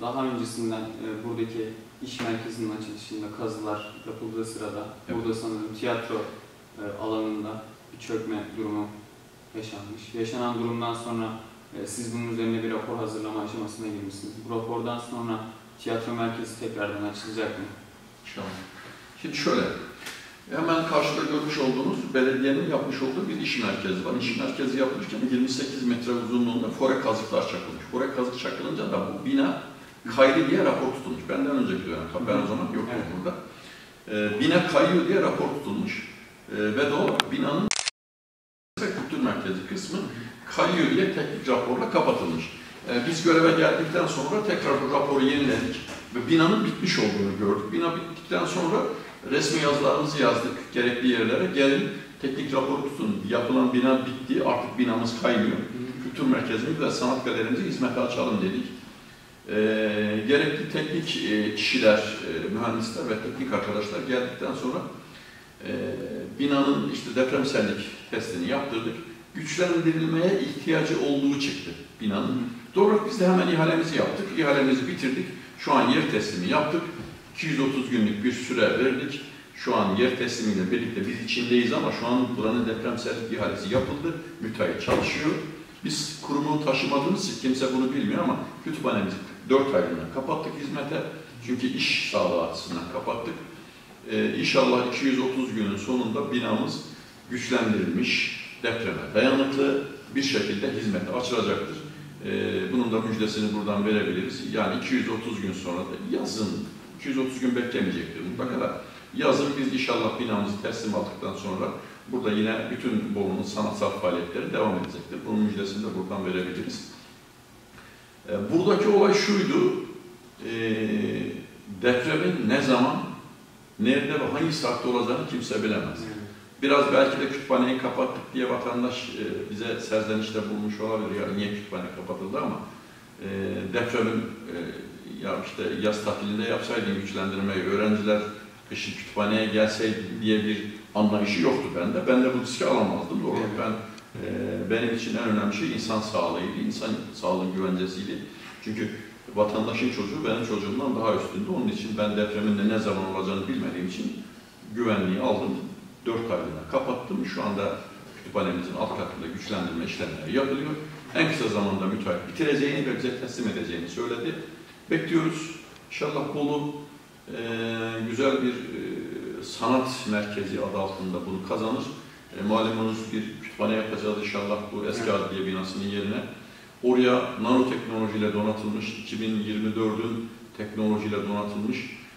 daha öncesinden buradaki iş merkezinin açılışında kazılar yapıldığı sırada burada sanırım tiyatro alanında bir çökme durumu yaşanmış. Yaşanan durumdan sonra siz bunun üzerine bir rapor hazırlama aşamasına girmişsiniz. Bu rapordan sonra tiyatro merkezi tekrardan açılacak mı? İnşallah. Şimdi şöyle, hemen karşıda görmüş olduğunuz belediyenin yapmış olduğu bir iş merkezi var. İş merkezi yapılırken 28 metre uzunluğunda fore kazıklar çakılmış. Fore kazık çakılınca da bu bina kaydı diye rapor tutulmuş. Benden önceki dönem, ben o zaman yoktum burada. Bina kayıyor diye rapor tutulmuş. Ve doğal binanın kültür merkezi kısmı kayıyor diye teknik raporla kapatılmış. Biz göreve geldikten sonra tekrar bu raporu yeniledik ve binanın bitmiş olduğunu gördük. Bina bittikten sonra resmi yazılarımızı yazdık gerekli yerlere. Gelin teknik rapor tutun, yapılan bina bitti, artık binamız kaynıyor. Kültür merkezimiz ve sanat galerimizi hizmete açalım dedik. Gerekli teknik kişiler, mühendisler ve teknik arkadaşlar geldikten sonra binanın işte depremsellik testini yaptırdık. Güçlendirilmeye ihtiyacı olduğu çıktı binanın. Doğru, biz de hemen ihalemizi yaptık. İhalemizi bitirdik. Şu an yer teslimi yaptık. 230 günlük bir süre verdik. Şu an yer teslimiyle birlikte biz içindeyiz ama şu an buranın depremsellik ihalesi yapıldı. Müteahhit çalışıyor. Biz kurumu taşımadığımız için kimse bunu bilmiyor ama kütüphanemizi 4 aylığına kapattık hizmete. Çünkü iş sağlığı açısından kapattık. İnşallah 230 günün sonunda binamız güçlendirilmiş, depreme dayanıklı bir şekilde hizmete açılacaktır. Bunun da müjdesini buradan verebiliriz. Yani 230 gün sonra da yazın, 230 gün beklemeyecektir mutlaka da. Yazın biz inşallah binamızı teslim aldıktan sonra burada yine bütün Bolu'nun sanatsal faaliyetleri devam edecektir. Bunun müjdesini de buradan verebiliriz. Buradaki olay şuydu, depremin ne zaman, nerede ve hangi saatte olacağını kimse bilemez. Biraz belki de kütüphaneyi kapattık diye vatandaş bize serzenişte bulmuş olabilir. Ya niye kütüphane kapatıldı ama depremin ya işte yaz tatilinde yapsaydın güçlendirmeyi, öğrenciler kışın kütüphaneye gelseydi diye bir anlayışı yoktu bende. Ben de bu riski alamazdım. Doğru. Benim için en önemli şey insan sağlığıydı, insan sağlığının güvencesiydi. Çünkü vatandaşın çocuğu benim çocuğumdan daha üstündü. Onun için ben depremin de ne zaman olacağını bilmediğim için güvenliği aldım. 4 aylığına kapattım. Şu anda kütüphanemizin alt katında güçlendirme işlemleri yapılıyor. En kısa zamanda müteahhit bitireceğini ve bize teslim edeceğini söyledi. Bekliyoruz. İnşallah Bolu güzel bir sanat merkezi adı altında bunu kazanır. Malumunuz bir kütüphane yapacağız inşallah bu eski adliye binasının yerine. Oraya nanoteknolojiyle donatılmış, 2024'ün teknolojiyle donatılmış,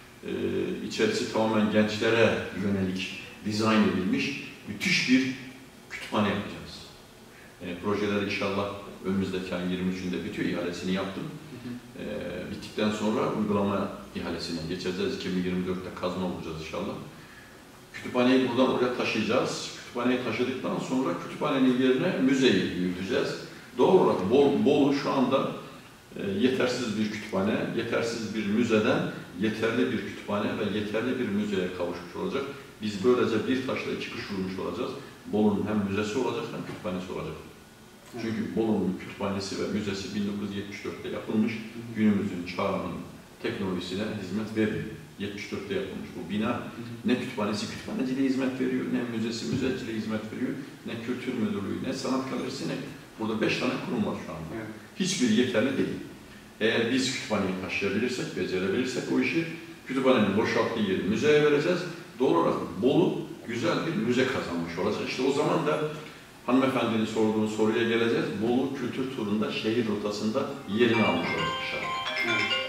içerisi tamamen gençlere yönelik dizayn edilmiş müthiş bir kütüphane yapacağız. Projeler inşallah önümüzdeki ayın 23'ünde bitiyor, ihalesini yaptım. Bittikten sonra uygulama ihalesine geçeceğiz. 2024'te kazma olacağız inşallah. Kütüphaneyi buradan oraya taşıyacağız. Kütüphaneyi taşıdıktan sonra kütüphanenin yerine müzeyi büyüteceğiz. Doğal olarak Bolu şu anda yetersiz bir kütüphane, yetersiz bir müzeden yeterli bir kütüphane ve yeterli bir müzeye kavuşmuş olacak. Biz böylece bir taşla iki kuş vurmuş olacağız. Bolu'nun hem müzesi olacak hem kütüphanesi olacak. Çünkü Bolu'nun kütüphanesi ve müzesi 1974'te yapılmış. Günümüzün çağının teknolojisine hizmet veriyor. 74'te yapılmış bu bina. Ne kütüphanesi kütüphaneciliğe hizmet veriyor, ne müzesi müzeciliğe hizmet veriyor, ne kültür müdürlüğü, ne sanat galerisi, ne... Burada 5 tane kurum var şu anda. Hiçbiri yeterli değil. Eğer biz kütüphaneyi taşıyabilirsek, becerebilirsek o işi, kütüphanenin boşalttığı yeri müzeye vereceğiz. Doğru olarak Bolu güzel bir müze kazanmış olacak. İşte o zaman da hanımefendinin sorduğu soruya geleceğiz. Bolu kültür turunda şehir rotasında yerini almış olacak inşallah.